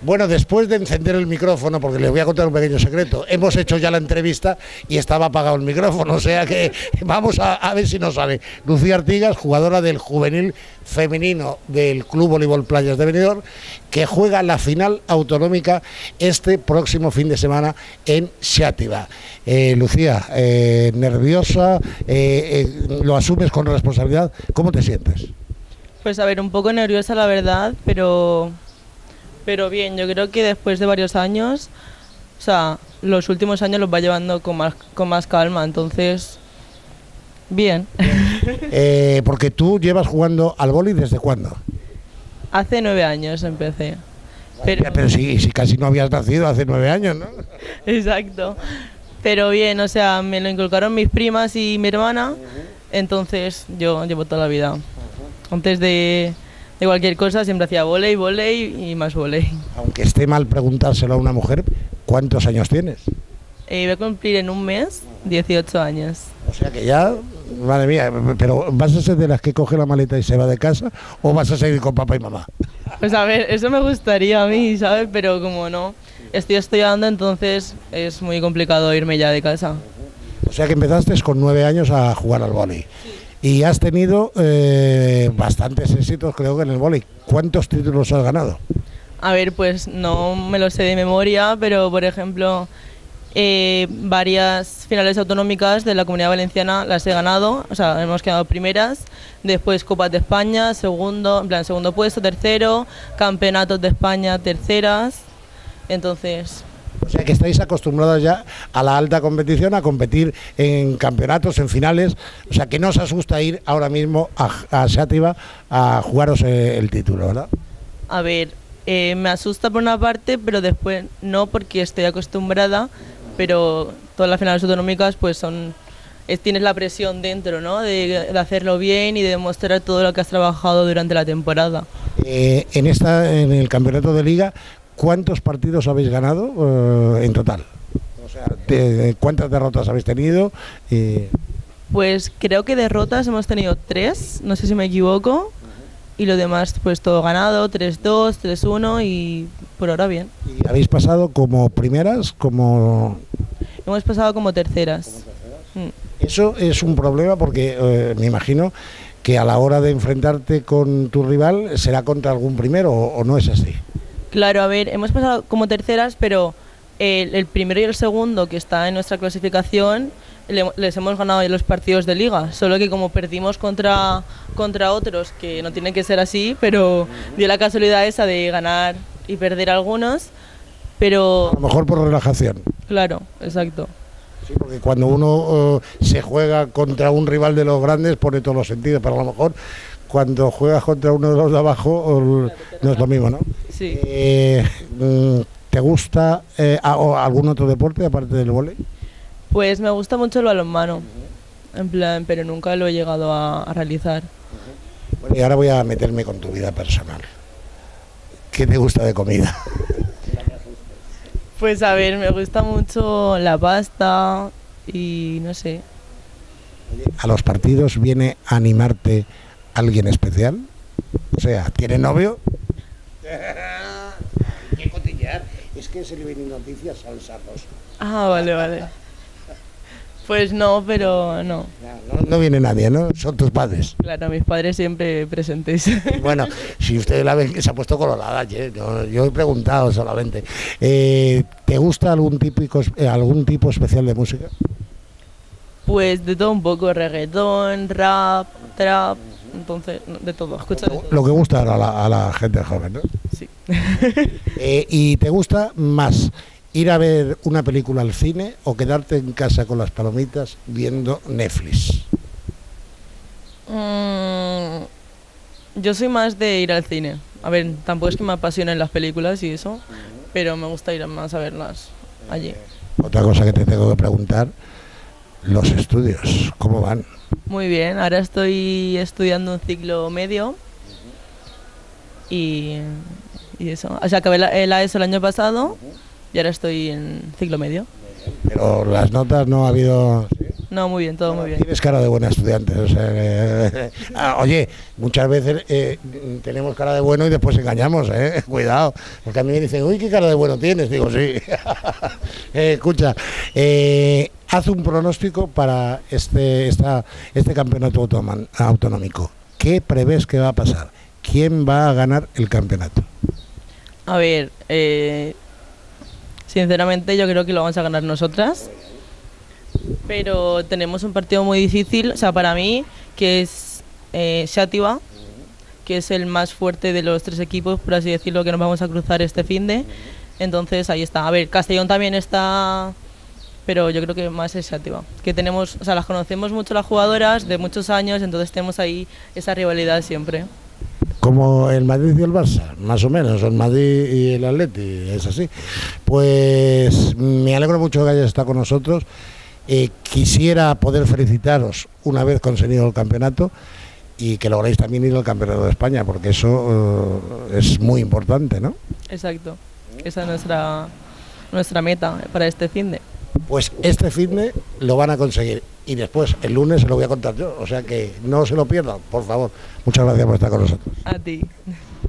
Bueno, después de encender el micrófono, porque les voy a contar un pequeño secreto, hemos hecho ya la entrevista y estaba apagado el micrófono, o sea que vamos a ver si nos sale. Lucía Artigas, jugadora del juvenil femenino del Club Voleibol Playas de Benidorm, que juega la final autonómica este próximo fin de semana en Xàtiva. Lucía, nerviosa, lo asumes con responsabilidad, ¿cómo te sientes? Pues a ver, un poco nerviosa la verdad, pero bien, yo creo que después de varios años, o sea, los últimos años los va llevando con más calma, entonces, bien. Porque tú llevas jugando al vóley ¿desde cuándo? Hace 9 años empecé. Pero sí, casi no habías nacido hace 9 años, ¿no? Exacto. Pero bien, o sea, me lo inculcaron mis primas y mi hermana, entonces yo llevo toda la vida. Antes de cualquier cosa siempre hacía vóley y más vóley. Aunque esté mal preguntárselo a una mujer, ¿cuántos años tienes? Voy a cumplir en un mes 18 años. O sea que ya, madre mía, pero ¿vas a ser de las que coge la maleta y se va de casa o vas a seguir con papá y mamá? Pues a ver, eso me gustaría a mí, ¿sabes? Pero como no estoy estudiando, entonces es muy complicado irme ya de casa. O sea que empezaste con 9 años a jugar al vóley. Sí. Y has tenido bastantes éxitos, creo que en el vóley. ¿Cuántos títulos has ganado? A ver, pues no me lo sé de memoria, pero por ejemplo, varias finales autonómicas de la Comunidad Valenciana las he ganado, o sea, hemos quedado primeras, después Copas de España, segundo puesto, tercero, Campeonatos de España, terceras, entonces... O sea que estáis acostumbrados ya a la alta competición, a competir en campeonatos, en finales, o sea que no os asusta ir ahora mismo a Xàtiva a jugaros el título, ¿verdad? A ver, me asusta por una parte, pero después no, porque estoy acostumbrada, pero todas las finales autonómicas pues tienes la presión dentro, ¿no? De hacerlo bien y de demostrar todo lo que has trabajado durante la temporada. En el campeonato de liga, ¿cuántos partidos habéis ganado en total? O sea, ¿cuántas derrotas habéis tenido? Pues creo que derrotas hemos tenido 3, no sé si me equivoco, y lo demás pues todo ganado, 3-2, 3-1 y por ahora bien. ¿Y habéis pasado como primeras, como...? Hemos pasado como terceras. Eso es un problema porque me imagino que a la hora de enfrentarte con tu rival será contra algún primero o no es así. Claro, a ver, hemos pasado como terceras, pero el primero y el segundo que está en nuestra clasificación les hemos ganado en los partidos de liga, solo que como perdimos contra otros, que no tiene que ser así, pero dio la casualidad esa de ganar y perder algunos, pero... A lo mejor por relajación. Claro, exacto. Sí, porque cuando uno se juega contra un rival de los grandes pone todos los sentidos, pero a lo mejor cuando juegas contra uno de los de abajo no es lo mismo, ¿no? Sí. ¿Te gusta algún otro deporte aparte del vóley? Pues me gusta mucho el balonmano, en plan, pero nunca lo he llegado a realizar. Bueno, y ahora voy a meterme con tu vida personal. ¿Qué te gusta de comida? Pues a ver, me gusta mucho la pasta y no sé. ¿A los partidos viene a animarte alguien especial? O sea, ¿tiene novio? ¿Qué cotillear? Es que se le ven noticias al Sardos. Ah, vale. Pues no, pero no. No viene nadie, ¿no? Son tus padres. Claro, mis padres siempre presentes. Bueno, si ustedes la ven que se ha puesto colorada, yo he preguntado solamente. ¿Te gusta algún tipo especial de música? Pues de todo un poco, reggaetón, rap, trap, entonces de todo, escucho de todo. Lo que gusta a la gente joven, ¿no? Sí. ¿Y te gusta más ir a ver una película al cine o quedarte en casa con las palomitas viendo Netflix? Yo soy más de ir al cine. A ver, tampoco es que me apasionen las películas y eso, pero me gusta ir más a verlas allí. Otra cosa que te tengo que preguntar, los estudios, ¿cómo van? Muy bien, ahora estoy estudiando un ciclo medio y eso. O sea, acabé la ESO el año pasado y ahora estoy en ciclo medio. Pero las notas no ha habido... ¿Sí? No, muy bien, todo muy bien. Tienes cara de buena estudiante. O sea, oye, muchas veces tenemos cara de bueno y después engañamos, cuidado. Porque a mí me dicen, uy, qué cara de bueno tienes. Digo, sí. Escucha, haz un pronóstico para este campeonato autonómico. ¿Qué prevés que va a pasar? ¿Quién va a ganar el campeonato? A ver, sinceramente yo creo que lo vamos a ganar nosotras, pero tenemos un partido muy difícil, o sea, para mí, que es Xàtiva, que es el más fuerte de los 3 equipos, por así decirlo, que nos vamos a cruzar este finde. Entonces ahí está. A ver, Castellón también está, pero yo creo que más es Xàtiva, que tenemos, o sea, las conocemos mucho las jugadoras de muchos años, entonces tenemos ahí esa rivalidad siempre. Como el Madrid y el Barça, más o menos, el Madrid y el Atleti, es así. Pues me alegro mucho que hayas estado con nosotros. Quisiera poder felicitaros una vez conseguido el campeonato y que logréis también ir al Campeonato de España, porque eso es muy importante, ¿no? Exacto, esa es nuestra meta para este finde. Pues este finde lo van a conseguir y después el lunes se lo voy a contar yo, o sea que no se lo pierdan, por favor. Muchas gracias por estar con nosotros. A ti.